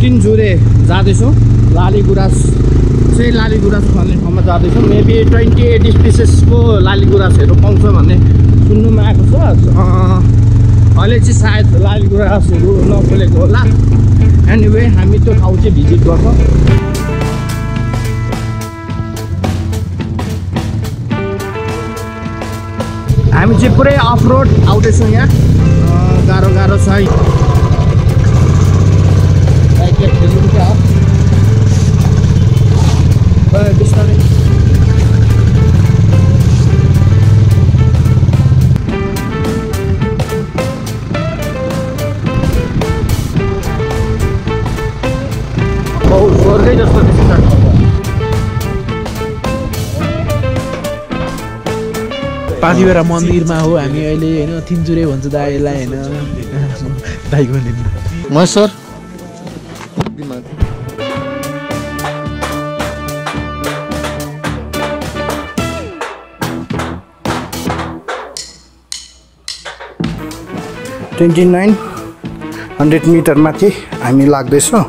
तिनजुरे जाँदैछौँ। लालीगुराँस चाहिँ लालीगुराँस भन्ने ठाउँमा जाँदैछौँ। मेबी 28 स्पिसिसको लालीगुराँसहरू पाउँछ भन्ने सुन्नुमा आएको छ। अहिले चाहिँ सायद लालीगुराँसहरू नखोलेको होला। एनिवे हामी त्यो ठाउँ चाहिँ भिजिट गर्छौँ। हामी चाहिँ पुरै अफ रोड आउँदैछौँ। यहाँ गाह्रो गाह्रो छ है। बिस्तारै स्वर्गै जस्तो देखिन्छ। पाँचवटा मन्दिरमा हो हामी अहिले होइन। तिनजुरे भन्छ दाइलाई होइन। दाइको म सर 2900 मिटर माथि हामी लाग्दैछौँ।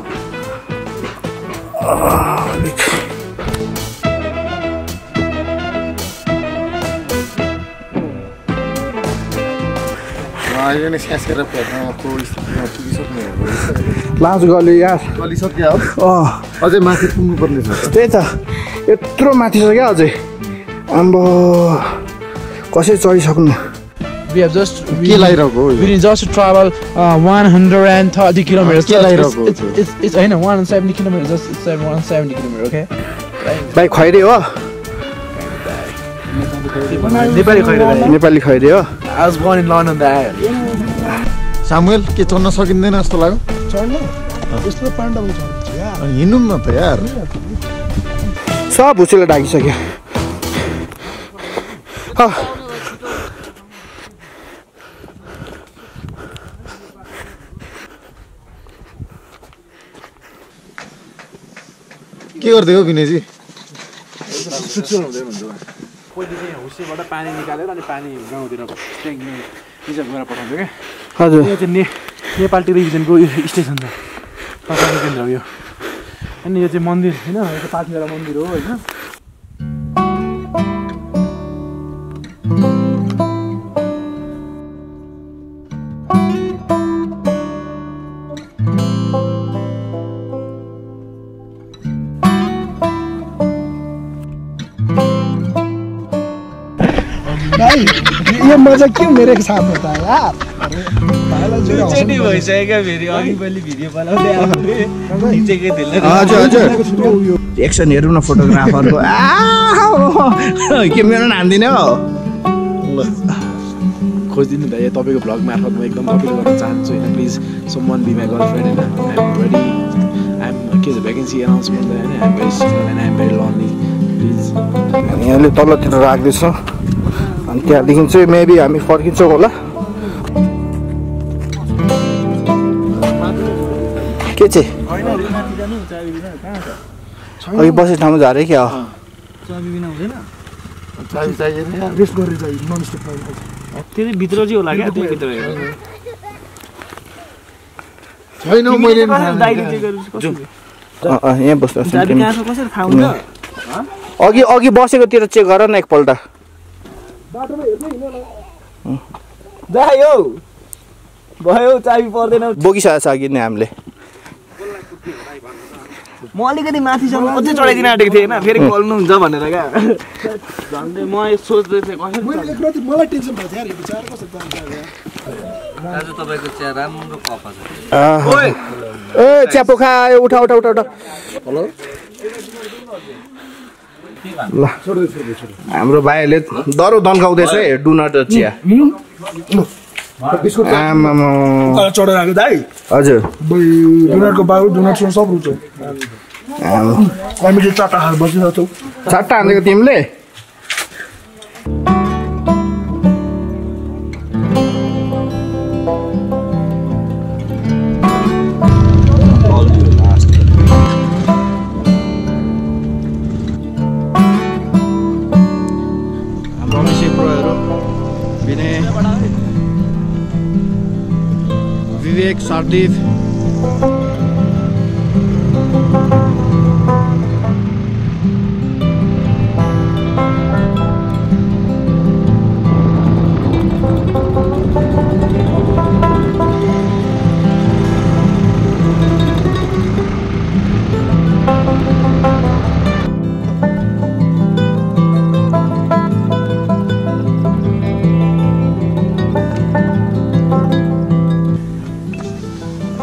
लाज गल्यो यार। गलिसक्यो अझै माथि पुग्नु पर्ने छ। त्यही त यत्रो माथि छ क्या अझै। आम्बो कसै चढिसक्नु। We have just के लागिरहेको we need just to travel 130 kilometers. के लागिरहेको It's होइन 170 kilometers. Just it's 170 kilometers. Okay. भाइ खैरे हो? नेपाली खैरे भाइ। नेपाली खैरे हो? I was born in London there. Samuel के चढ्न सकिँदैन जस्तो लाग्यो? चढ्न? यस्तो पाण्डव चढ्छ यार। हिँड्नु न त यार। सब भुसुले ढाकिसक्यो। के गर्दै हो विनयजी? पहिले चाहिँ हुसेबाट पानी निकालेर अनि पानी गाउँतिर रिजर्भ गरेर पठाउँथ्यो क्या। हजुर। यो चाहिँ नेपाल टेलिभिजनको स्टेसन छ। प्रसारण केन्द्र हो यो। अनि यो चाहिँ मन्दिर होइन। यो चाहिँ पाँचवटा मन्दिर हो होइन। भाई ये मजा क्यों मेरे के साथ होता है यार? चेटी भइसक्यो फेरि अघि पहिले भिडियो बनाउँदै खिचेकै थिएन। हजुर हजुर एक्सन हेरौँ न फोटोग्राफरको। के मेरो नाम दिने हो? खोजिदिनु त तपाईँको भ्लग मार्फत म एकदम अपील गर्न चाहन्छु होइन। Please someone be my girlfriend होइन। I'm ready. आइएम के भन्छ भ्याकेन्सी एनाउन्समेन्ट होइन। I'm very single and I'm very lonely. Please यहाँले तलतिर राख्दैछौँ। अनि त्यहाँदेखि चाहिँ मेबी हामी फर्किन्छौँ होला। के चाहिँ अघि बसेको ठाउँमा झरे क्या हो? त्यति भित्र चाहिँ होला क्या। भित्र यहाँ बस्नु। कसरी खाउँछ? अघि अघि बसेकोतिर चेक गर न एकपल्ट। जायो भयो चाबी पर्दैन। बोकिसकेको छ अघि नै हामीले। म अलिकति माथिसम्म अझै चढाइदिन आँटेको थिएँ होइन। फेरि बोल्नुहुन्छ भनेर क्या। झन्डै म सोच्दै थिएँ कसरी। मलाई टेन्सन भयो यार। यो विचार कसरी जान्छ यार? आज तपाईको चिया राम्रो कफा छ। ओए ए च्यापो खायो। उठा उठा उठा उठा। हेलो ल हाम्रो भाइहरूले दरो दन्काउँदैछ है। डु नट चिया। आमा चढेर आएको दाइ। हजुर डुनटको बाबु डुनट सब रुच। हामी चाहिँ चारवटा खाएर बसिरहेको छौँ। चारवटा हानेको तिमीले? विवेक, सरदीप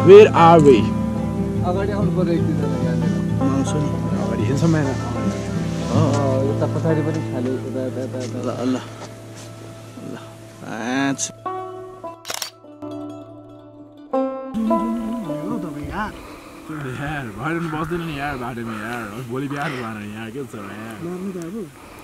Where are we? अगाडि आउनु पर्यो एक दुईजना यहाँनिर आउँछु नि अगाडि हिँड्छ मैना यता पछाडि पनि खाली यता यता यता यता ल ल ल यार भएर बस्दैन नि यार बाटोमा यार भोलि बिहान भएन यार के छ यार